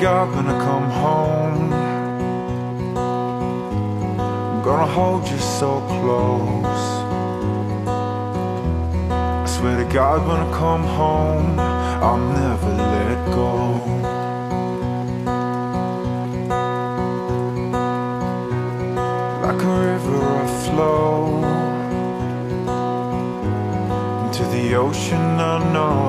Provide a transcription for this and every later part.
God when I come home, I'm gonna hold you so close. I swear to God when I come home, I'll never let go. Like a river I flow into the ocean I know.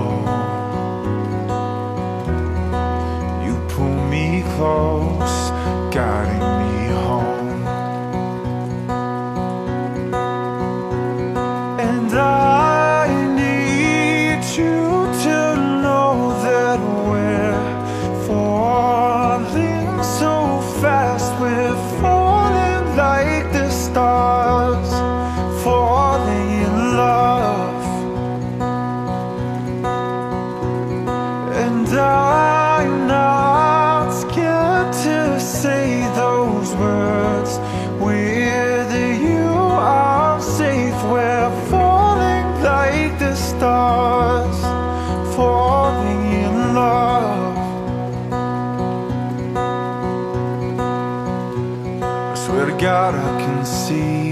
You pull me close, guiding me home. And I need you to know that we're falling so fast. We're falling like the stars, falling in love. And I'm not scared to say those words. With you I'm safe. We're falling like the stars, falling in love. I swear to God I can see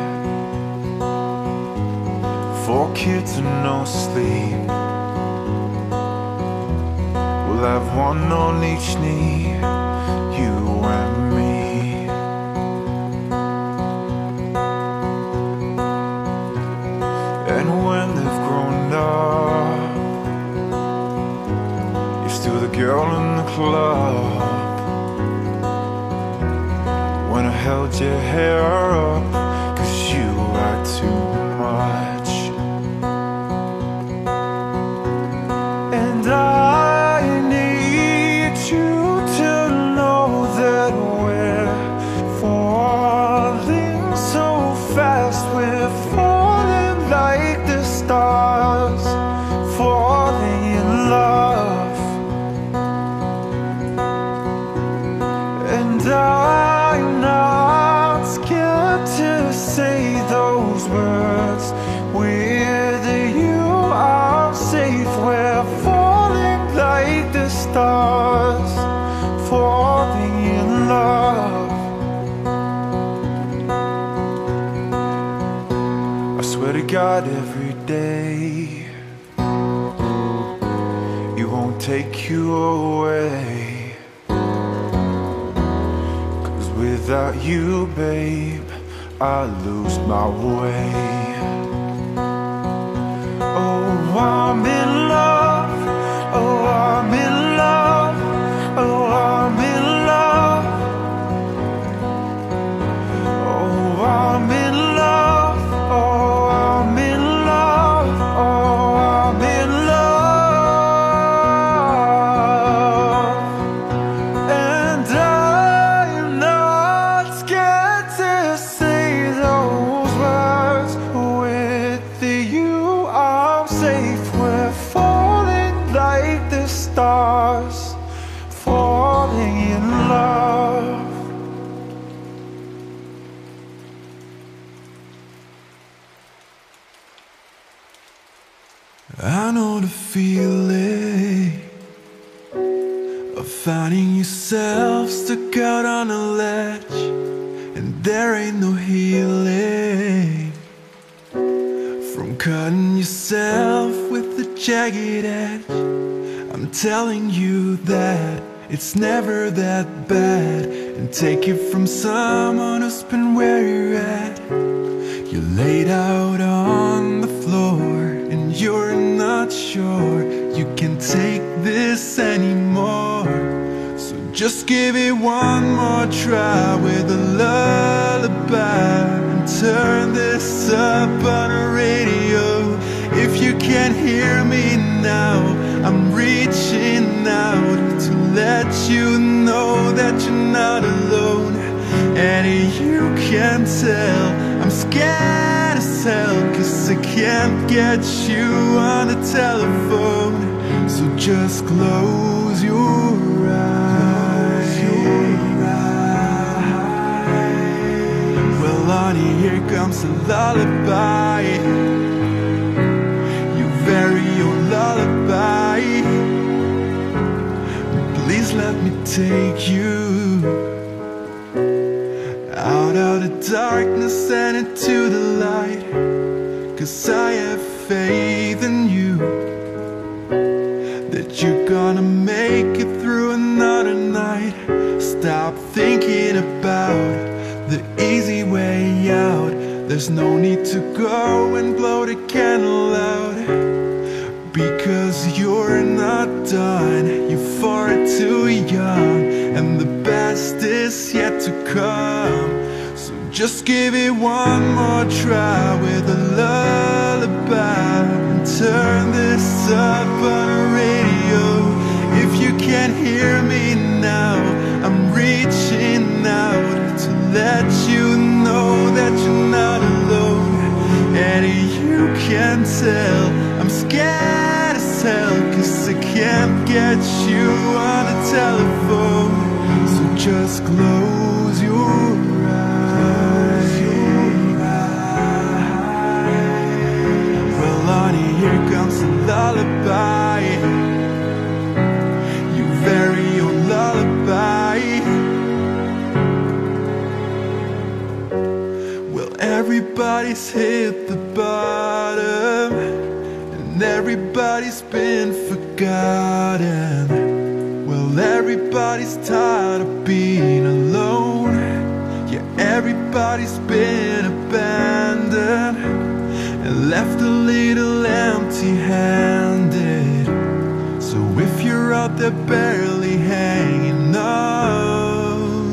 4 kids and no sleep. We'll have one on each knee, you and me. And when they've grown up, you're still the girl in the club. When I held your hair up, 'cause you had too much. And I need you to know that we're falling so fast. We're falling like the stars, falling in love. And I'm not scared to say those words. With you I'm safe. We're falling like the stars, falling in love. I swear to God every day, you won't take you away. 'Cause without you, babe, I lose my way. Oh, I'm in love. Oh, I'm in love. Oh, I'm in love. Oh, I'm in love. Oh, I'm in love. Oh, I'm in love. And I'm not scared to say those words. With you I'm safe. We're falling like the stars, falling in love. I know the feeling of finding yourself stuck out on a ledge, and there ain't no healing from cutting yourself with a jagged edge. I'm telling you that it's never that bad, and take it from someone who's been where you're at. You're laid out on the floor and you're not sure you can take this anymore. So just give it one more try with a lullaby, and turn this up on a radio. If you can't hear me now, I'm reaching out to let you know that you're not alone. And you can tell I'm scared as hell, 'cause I can't get you on the telephone. So just close your eyes. Well, honey, here comes a lullaby, your very own lullaby. Please let me take you out of the darkness and into the light. 'Cause I have faith in you, that you're gonna make it through another night. Stop thinking about the easy way out. There's no need to go and blow the candle out, because you're not done. You're far too young, and the best is yet to come. So just give it one more try with a lullaby, and turn this up on the radio. If you can't hear me now, I'm reaching out to let you know that you're not alone. And you can tell I'm scared as hell, 'cause I can't get you on the telephone. So just close your eyes. Well, honey, here comes a lullaby, your very own lullaby. Well, everybody's hit the bottom, and everybody's been forgotten. Well, everybody's tired of being alone. Yeah, everybody's been abandoned and left a little empty-handed. So if you're out there barely hanging on,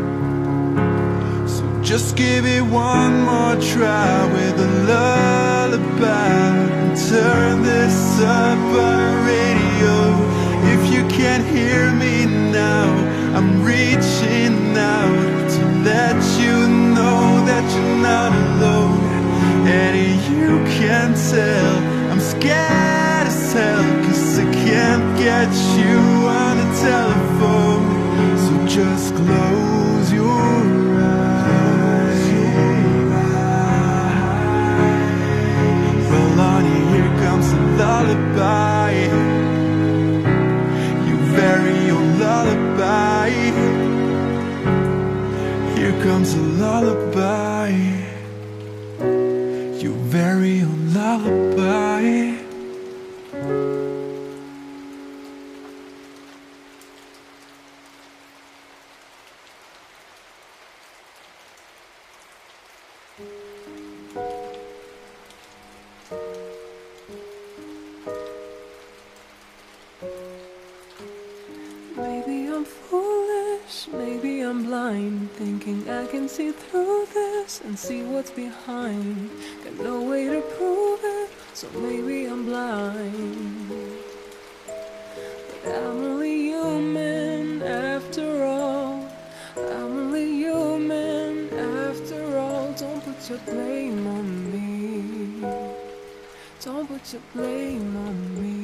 so just give it one more try with a lullaby, and turn this up on the radio. If you can't hear me now, I'm reaching out to let you know that you're not alone. And you can tell I'm scared as hell, 'cause I can't get you on the telephone. So just close your eyes. Well, honey, here comes a lullaby, your very own lullaby. Here comes a lullaby, your very own lullaby. Maybe I'm foolish, maybe I'm blind, thinking I can see through this and see what's behind. Got no way to prove it, so maybe I'm blind. But I'm only human after all. I'm only human after all. Don't put your blame on me. Don't put your blame on me.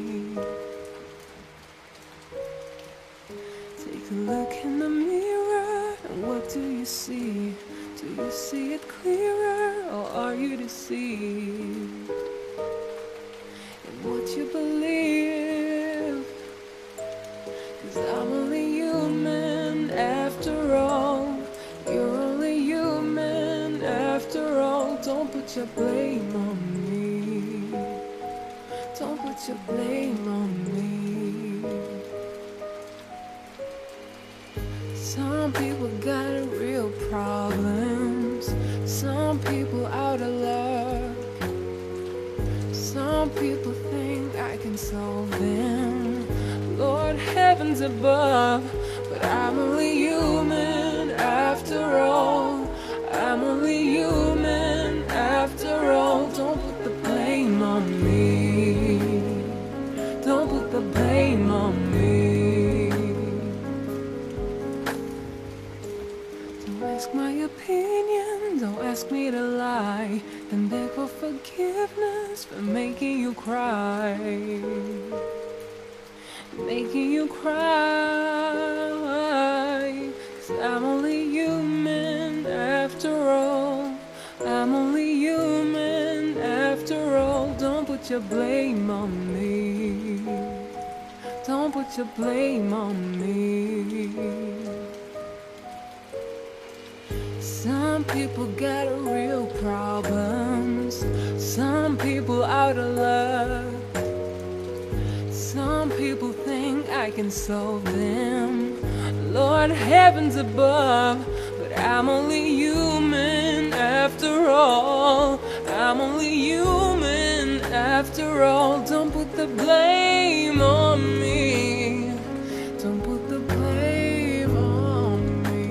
Take a look in the mirror, and what do you see? Do you see it clearer, or are you deceived in what you believe? 'Cause I'm only human after all. You're only human after all. Don't put your blame on me. Don't put your blame on me. Some people got real problems. Some people out of luck. Some people think I can solve them. Lord, heavens above. But I'm only human after all. I'm only human after all. Don't put the blame on me. Don't put the blame on me. Ask my opinion, don't ask me to lie, and beg for forgiveness for making you cry. Making you cry. 'Cause I'm only human after all. I'm only human after all. Don't put your blame on me. Don't put your blame on me. Some people got real problems. Some people out of love. Some people think I can solve them. Lord, heavens above. But I'm only human after all. I'm only human after all. Don't put the blame on me. Don't put the blame on me.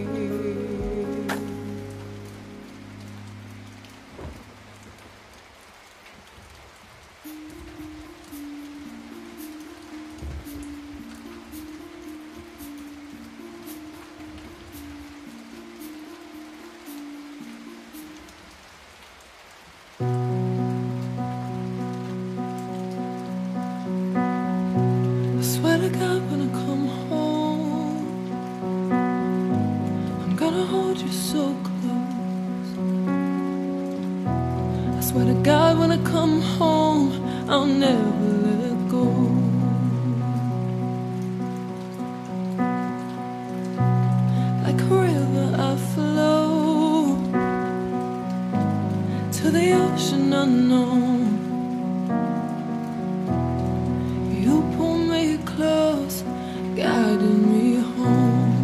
I swear to God, when I come home, I'm gonna hold you so close. I swear to God, when I come home, I'll never let go. Like a river I flow to the ocean unknown. You pull me close, guiding me home.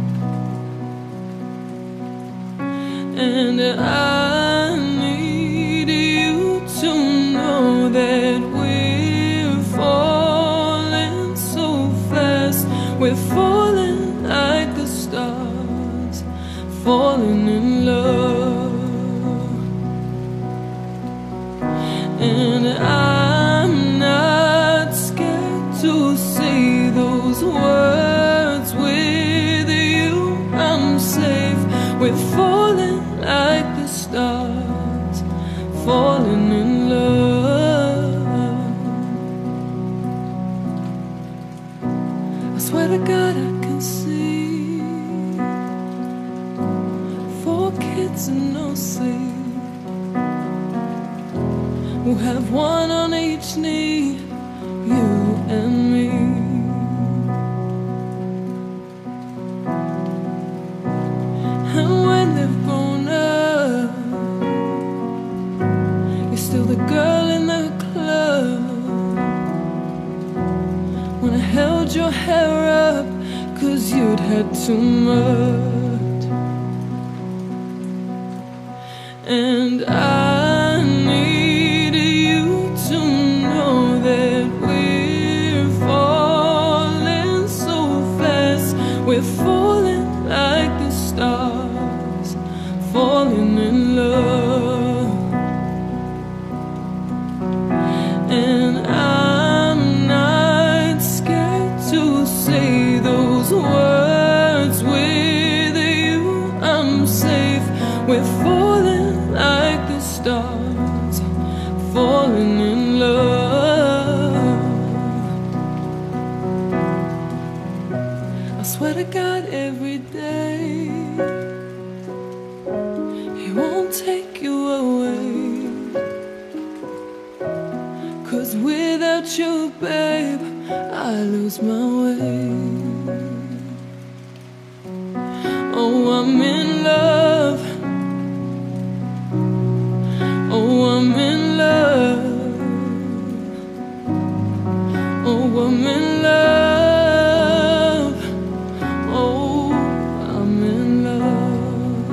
And I need you to know that we're falling so fast. We're falling like the stars, falling in love. And I'm not scared to say those words with you. I'm safe. We're falling like the stars, falling in love. I swear to God I can see 4 kids and no sleep. We'll have one on each knee, you and me. And when they've grown up, you're still the girl in the club. When I held your hair up, 'cause you'd had too much. And I need you to know that we're falling so fast. We're falling like the stars, falling in love. And I'm not scared to say those words with you. I'm safe. We're falling like the stars, falling in love. I swear to God every day He won't take you away. 'Cause without you, babe, I lose my way. Oh, I'm in love. Oh, I'm in love. Oh, I'm in love. Oh, I'm in love.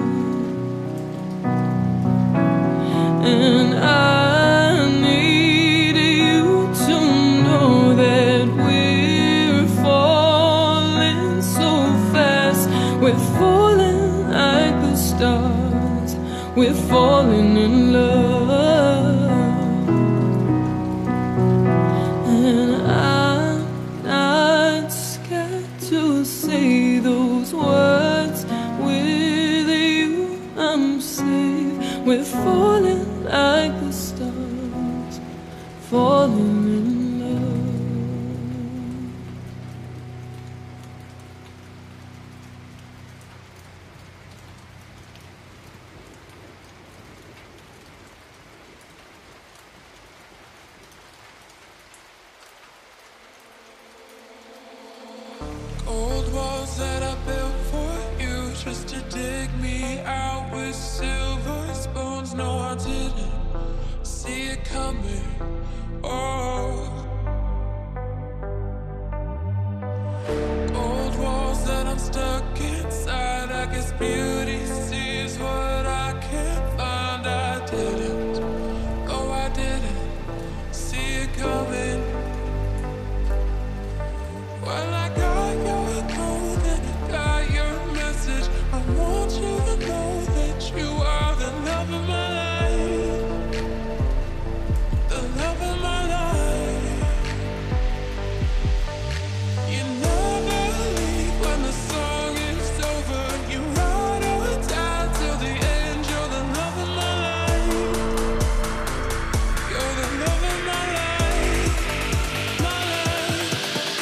And I need you to know that we're falling so fast. We're falling like the stars. We're falling in love. And I'm not scared to say those words with you. I'm safe. We're falling like the stars, falling in love. with silver spoons. No, I didn't see it coming. Oh, old walls that I'm stuck inside. I guess beauty sees what I can't find. I didn't, oh, I didn't see it coming. Well, I got your code and I got your message. I want you to know that you are the love of my life, the love of my life. You never leave when the song is over. You ride or die till the end. You're the love of my life. You're the love of my life, my life.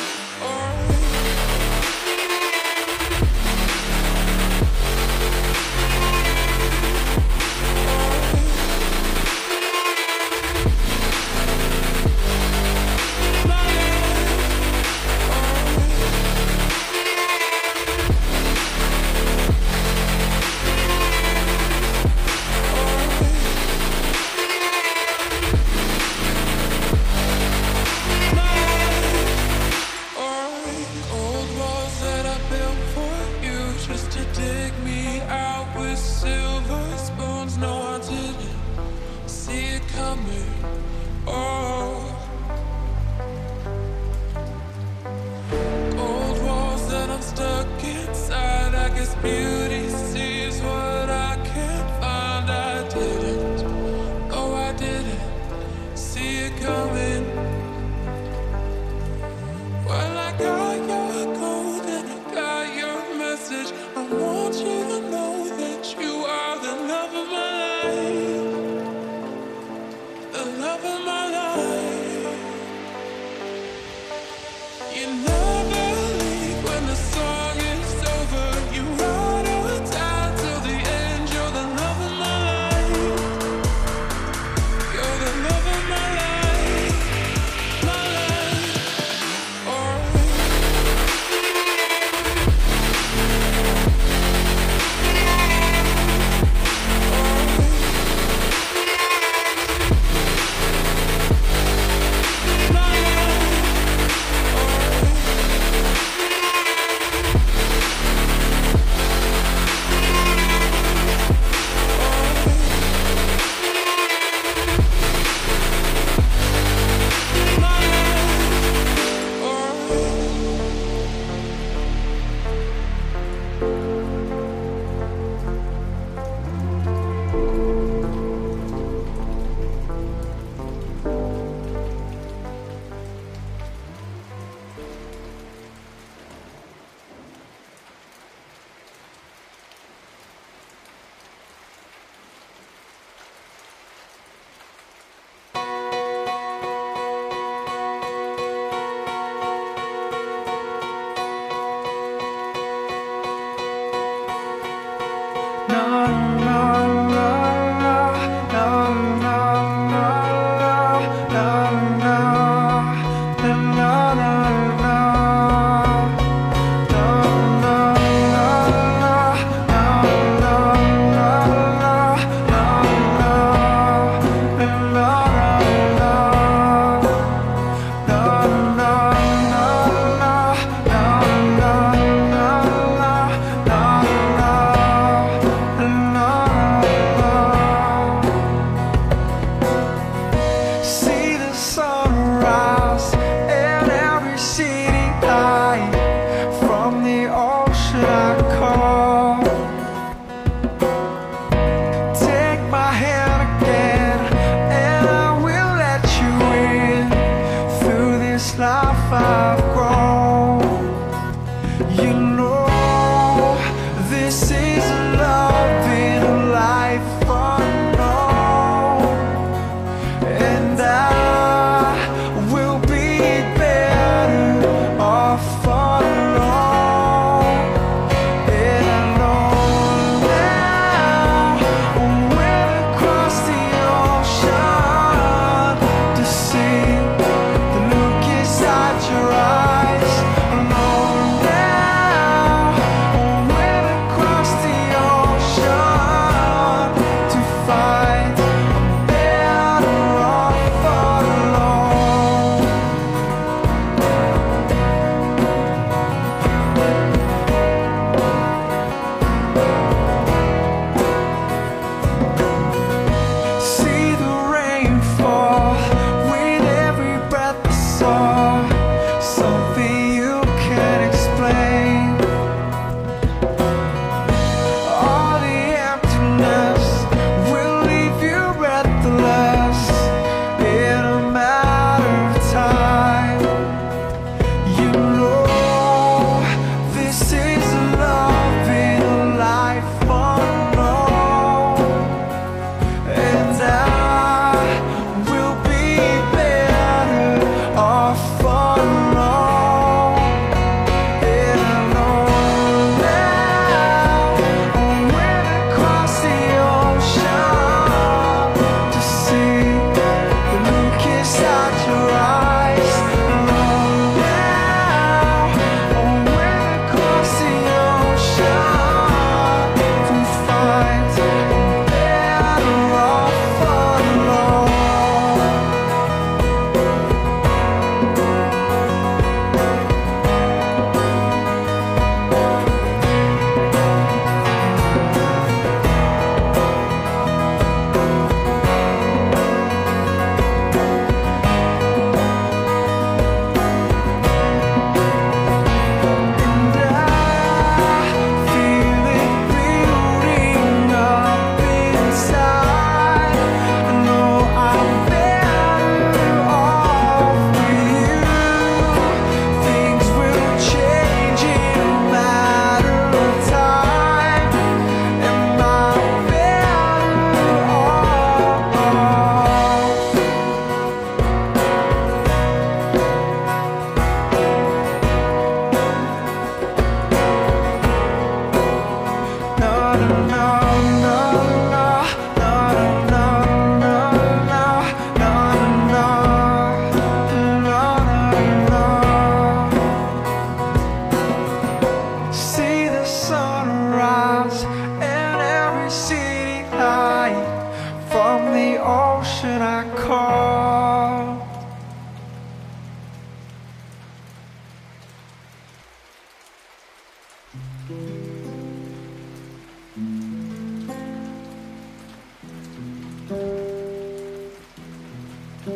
Old walls that I built for you just to dig me out with silver spoons. No, I didn't see it coming. Oh, old walls that I'm stuck inside. I guess beauty sees what I can't find. I didn't, oh, I didn't see it coming. Well, I got your code and I got your message. I want you to know that you are the love of my life, the love of my life. You never leave when the song is over. You ride or die till the end. You're the love of my life. You're the love of my life, my life.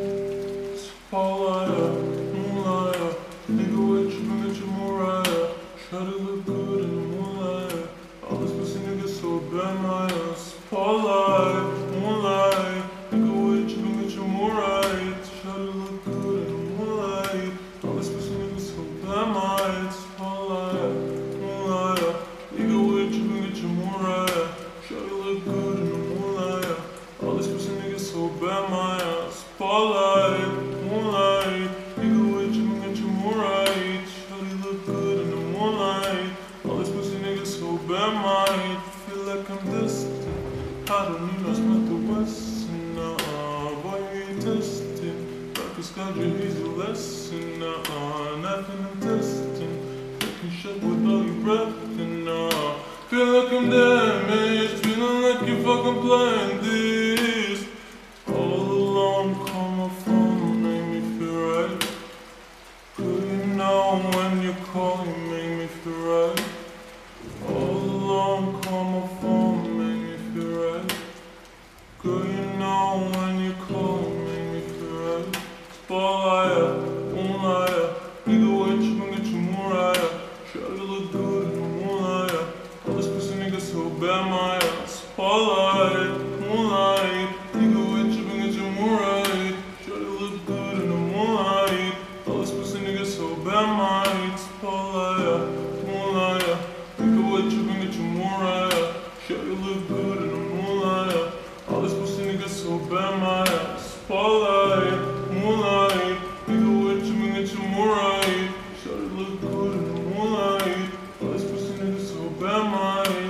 Spotlight, moonlight, nigga with you, bring it your Mariah. Try to look good in the moonlight. All this pussy niggas so bad, my spotlight, moonlight, nigga with you, bring it your Mariah. Try to look good in the moonlight. All this pussy niggas so bad, my spotlight, moonlight, nigga with you, bring it your Mariah. Try to look good in the moonlight. All this pussy niggas so bad, my spotlight, moonlight, nigga with you, bring it your Mariah. Try to look good in the moonlight. All this pussy niggas so bad, might feel like I'm distant. I don't need no Smith the Wesson, boy you ain't testing. Breakfast got your easy lesson, nothing I'm testing. Fucking shit with all your breath and feel like I'm damaged, feeling like you fucking playing this. All alone, call my phone, make me feel right. Good, you know when you call, you make me feel right. All alone, call my phone, make me feel right. Girl, you know when you call, you make me feel right. Spotlight, moonlight, nigga with you, bring it your Mariah. Try to look good in the moonlight. All this pussy nigga so bad, my spotlight, moonlight, nigga with you, bring it your Mariah. Try to look good in the moonlight. All this pussy nigga so bad, my spotlight, moonlight, nigga with you, bring it your Mariah. Try to look good in the moonlight. All this pussy nigga so bad, my spotlight, moonlight, nigga with you, bring it your Mariah. Try to look good in the moonlight. All this pussy nigga so bad, my.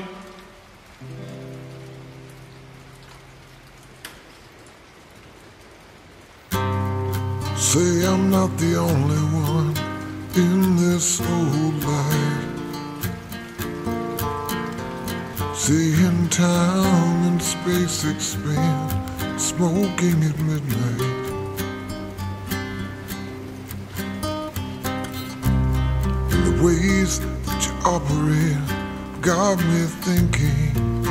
Say I'm not the only one in this old life. Seeing time and space expand, smoking at midnight. And the ways that you operate got me thinking,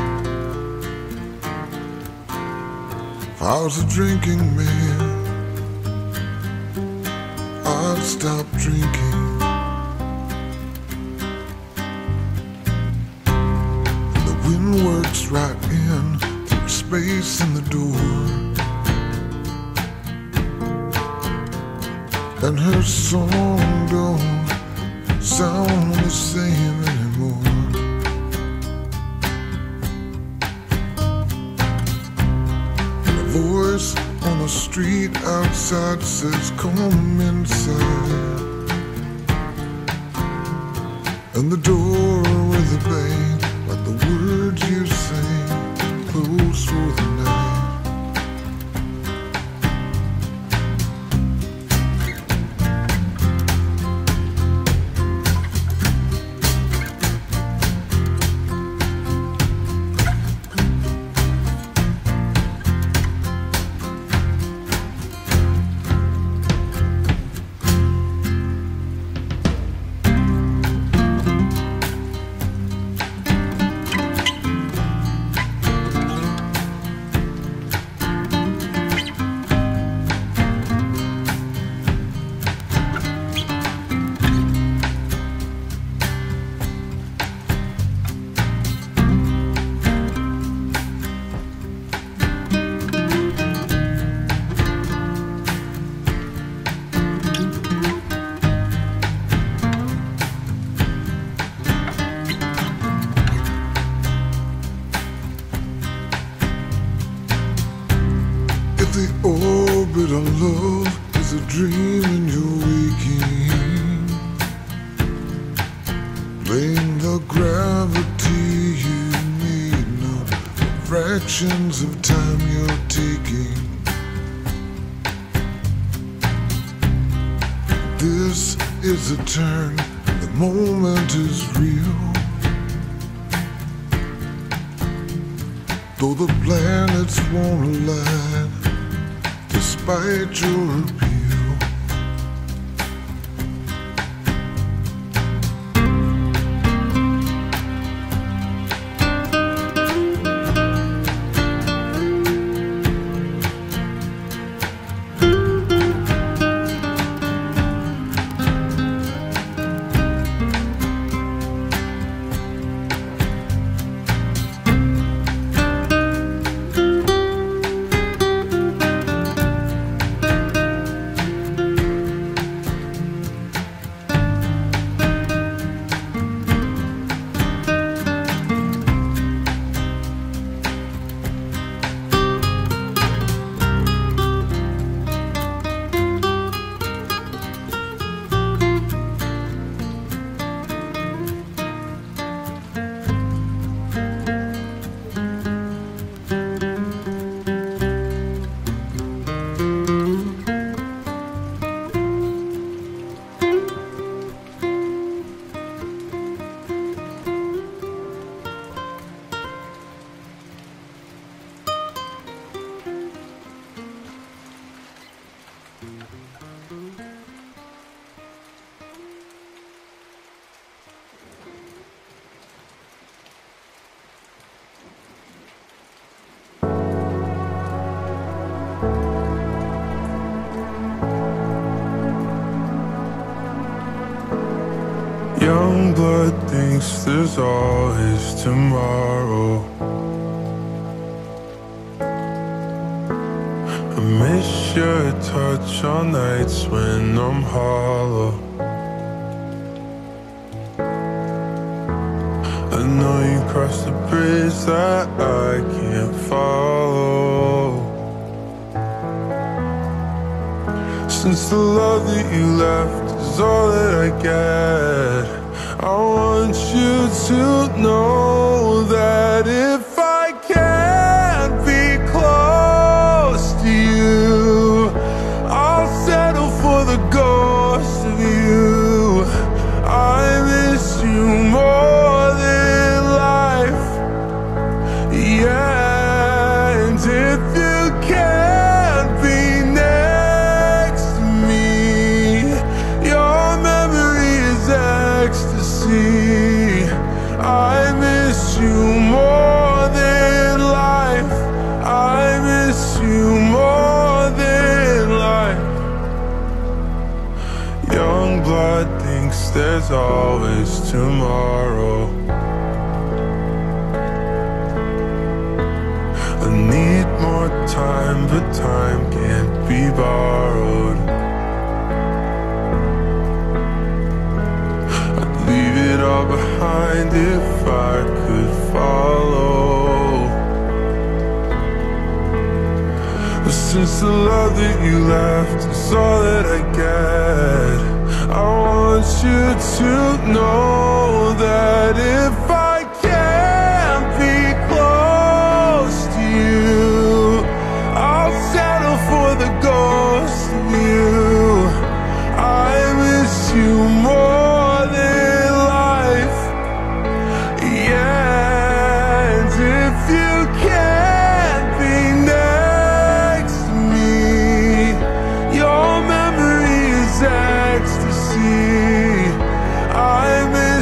if I was a drinking man, I'd stop drinking. And the wind works right in through space in the door, and her song don't sound the same anymore. And a voice on the street outside says, come inside. And the door with a bang, like the words you say, close for the night. The orbit of love is a dream in your waking. Blame the gravity you need, not the fractions of time you're taking. This is a turn, the moment is real. Though the planets won't align, despite your appeal. Young blood thinks there's always tomorrow. I miss your touch on nights when I'm hollow. I know you crossed the bridge that I can't follow. Since the love that you left is all that I get, I want you to know that if I can't be close to you, I'll settle for the ghost of you. I miss you more than life, yeah. And if you can't be next to me, your memory is ecstasy. I miss you more than life, I miss you more than life. Young blood thinks there's always tomorrow. I need more time, but time can't be borrowed. I'd leave it all behind if I could follow. But since the love that you left is all that I get, I want you to know that if I can't be close to you, I'll settle for the ghost of you. I miss you more than life, yeah. And if you can't be next to me, your memory is ecstasy. I miss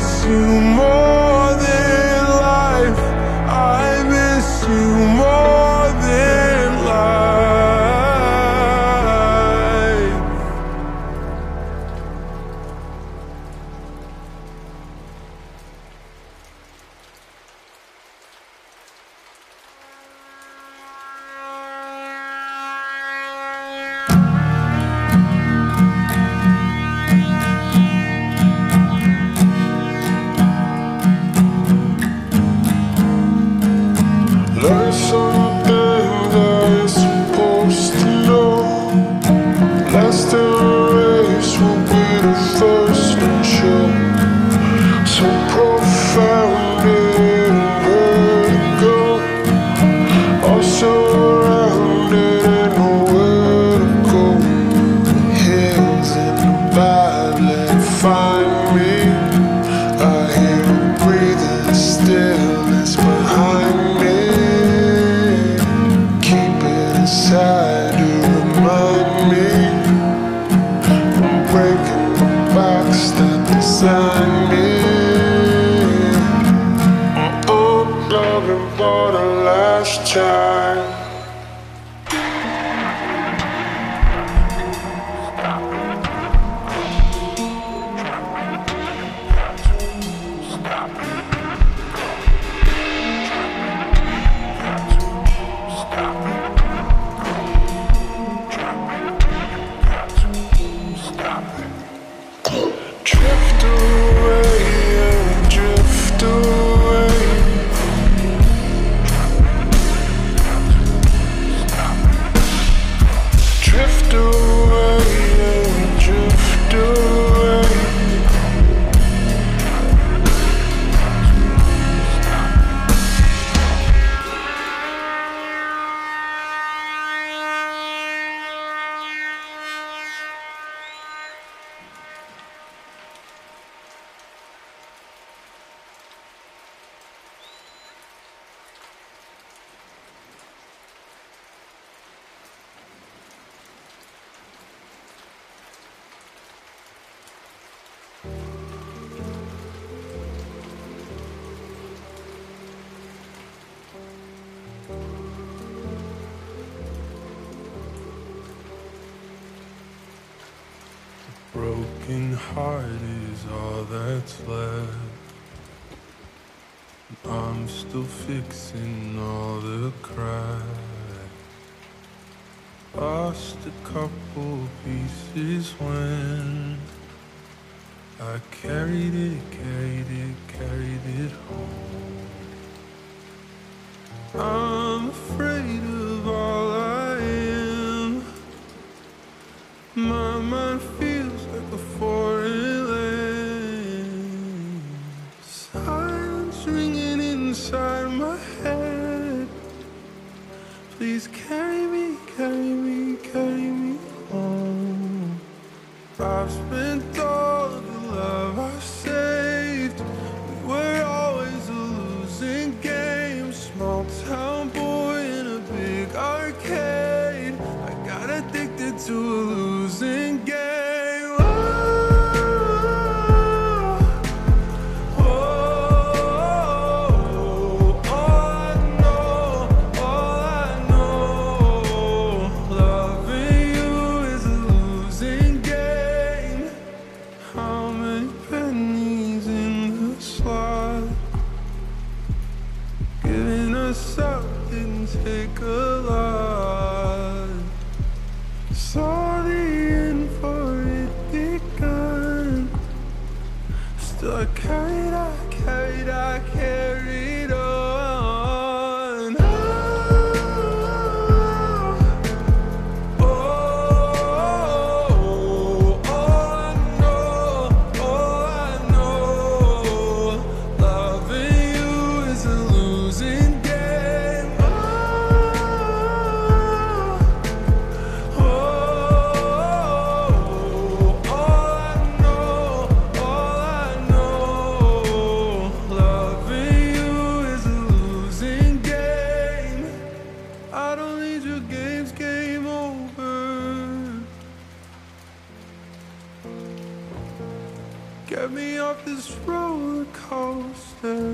Broken heart is all that's left. I'm still fixing all the cracks. Lost a couple pieces when I carried it home. I'm afraid of all I am. My mind feels like a foreign land. Silence ringing inside my head. Please carry me home. I've spent all of the love I've saved. We were always a losing game. Small town boy in a big arcade. I got addicted to a losing game. Take a lot. Saw the end for it begun. Still I carried on. All I know, loving you is a losing game. Get me off this roller coaster.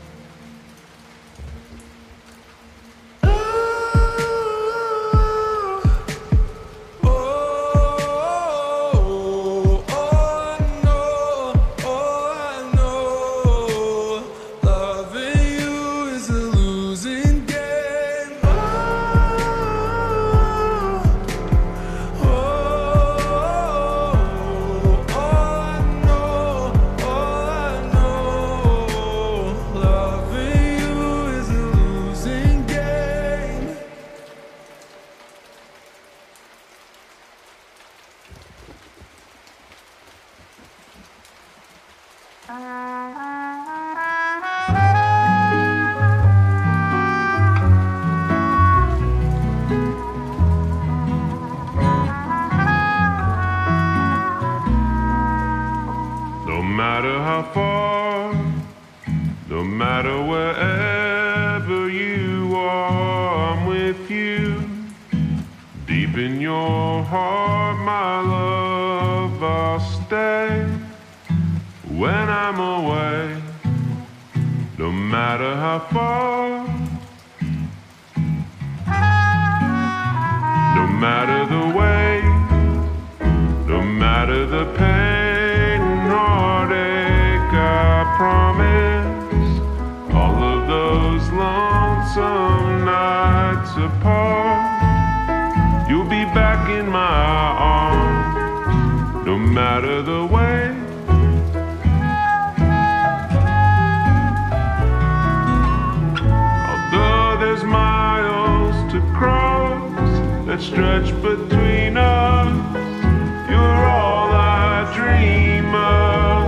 No matter how far, no matter wherever you are, I'm with you. Deep in your heart, my love, I'll stay. When I'm away, no matter how far, no matter the way, no matter the pain and heartache, I promise all of those lonesome nights apart, you'll be back in my arms, no matter the way. There's miles to cross that stretch between us. You're all I dream of.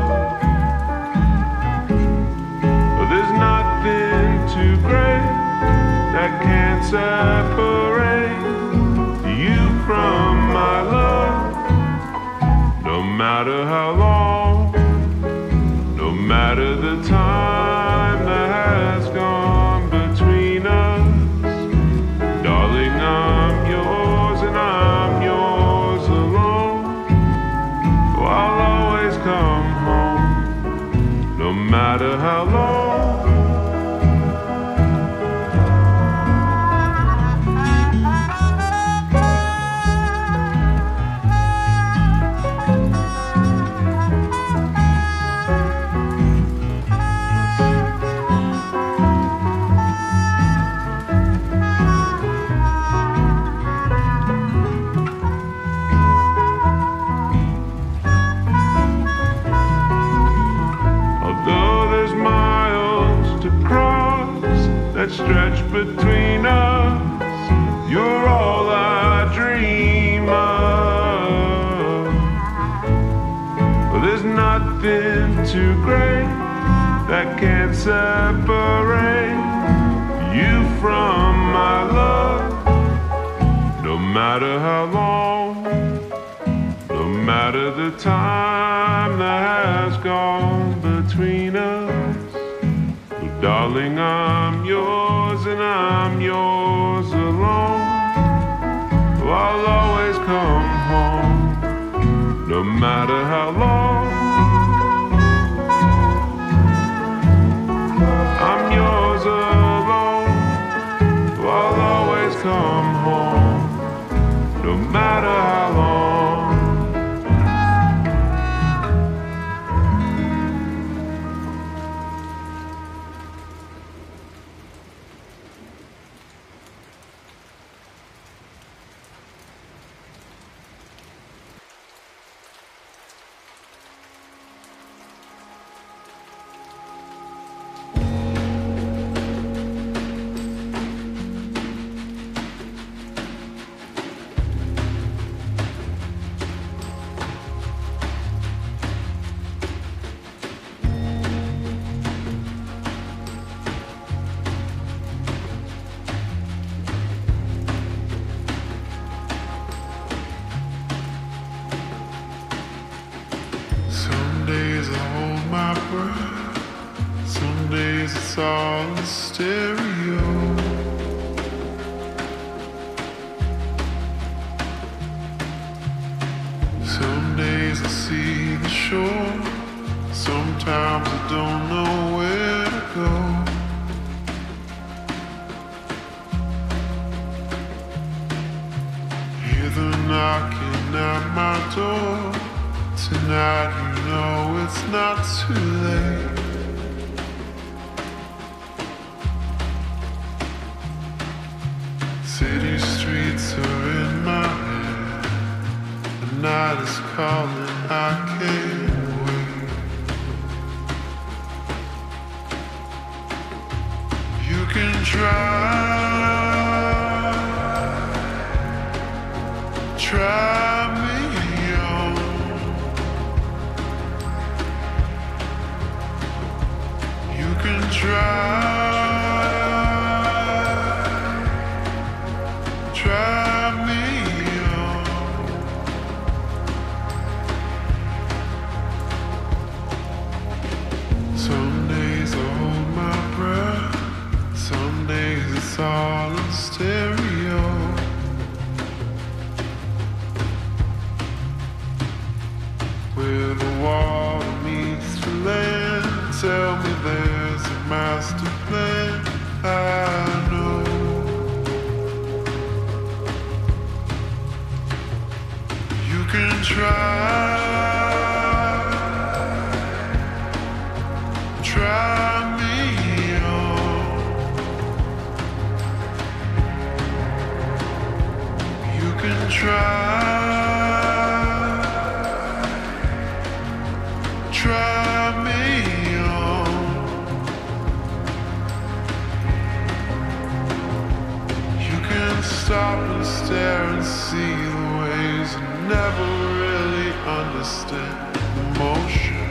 There's nothing too great that can separate you from my love. No matter how long, no matter the time that has gone between us. Darling, I'm yours and I'm yours alone. Oh, I'll always come home, no matter how long. between us. You're all I dream of. There's nothing too great that can't separate you from my love. No matter how long, no matter the time that has gone between us. But darling, I'm yours and I'm yours alone. I'll always come home, no matter how long. I'm yours alone. I'll always come home, no matter how long. Some days it's all in stereo. Some days I see the shore. Sometimes I don't know where to go. Hear them knocking at my door. Tonight you know it's not too late. City streets are in my head. The night is calling, I can't wait. You can try me on. You can try me on. Some days I hold my breath. Some days it's all in stereo. Where the water meets the land. Tell me there's a master plan. I know. You can try me on. You can try me on. You can stop and stare and see the ways you never really understand emotion.